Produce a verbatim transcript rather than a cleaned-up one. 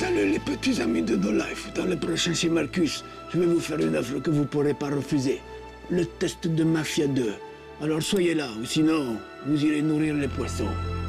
Salut les petits amis de No Life. Dans le prochain chez Marcus, je vais vous faire une offre que vous ne pourrez pas refuser. Le test de Mafia deux. Alors soyez là, ou sinon, vous irez nourrir les poissons.